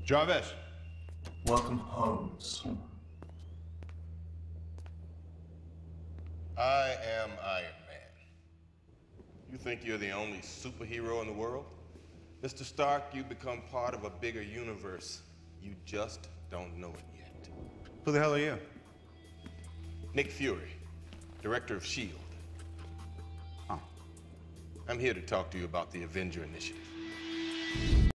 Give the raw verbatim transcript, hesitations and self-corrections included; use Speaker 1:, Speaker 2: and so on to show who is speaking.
Speaker 1: Jarvis.
Speaker 2: Welcome home, son.
Speaker 3: I am Iron Man. You think you're the only superhero in the world? Mister Stark, you've become part of a bigger universe. You just don't know it yet.
Speaker 1: Who the hell are you?
Speaker 3: Nick Fury, director of S H I E L D.
Speaker 1: Oh.
Speaker 3: I'm here to talk to you about the Avenger Initiative.